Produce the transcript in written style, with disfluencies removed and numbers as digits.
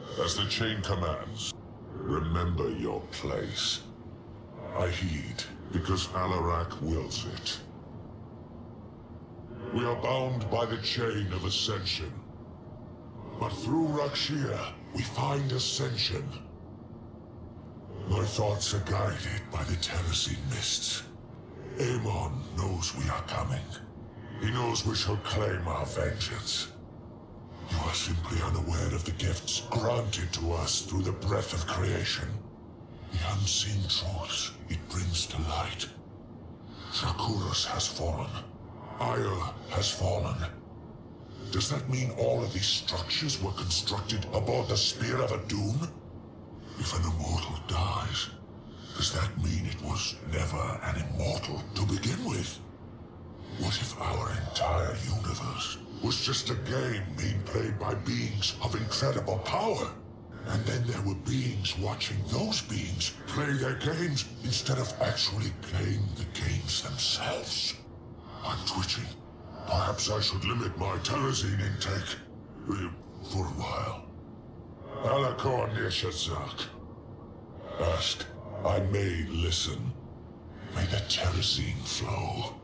As the chain commands, remember your place. I heed, because Alarak wills it. We are bound by the chain of ascension. But through Rak'Shir, we find ascension. My thoughts are guided by the Terracine mists. Amon knows we are coming. He knows we shall claim our vengeance. You are simply unaware of the gifts granted to us through the breath of creation. The unseen truths it brings to light. Shakuras has fallen. Aiur has fallen. Does that mean all of these structures were constructed aboard the Spear of Adun? If an immortal dies, does that mean it was never an immortal to begin with? What if our entire universe was just a game being played by beings of incredible power? And then there were beings watching those beings play their games instead of actually playing the games themselves. I'm twitching. Perhaps I should limit my Terrazine intake. For a while. Alakor near Shazak. Ask. I may listen. May the Terrazine flow.